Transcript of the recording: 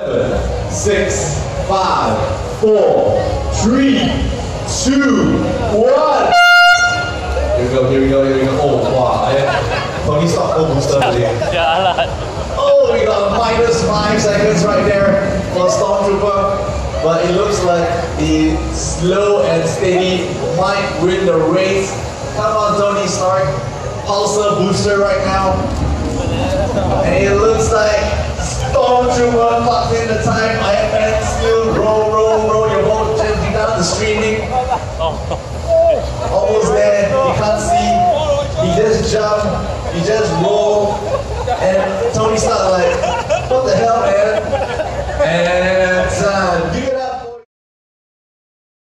6, 5, 4, 3, 2, 1. Here we go. Oh, wow. Tony Stark booster today. Oh, we got -5 seconds right there for Stormtrooper. But it looks like the slow and steady might win the race. Come on, Tony Stark. Pulsar booster right now. And it looks like Stormtrooper clocks in the time. Iron Man still roll your boat gently down the streaming. Almost there, you can't see. He just jumped, he just rolled, and Tony Stark like, what the hell, man? And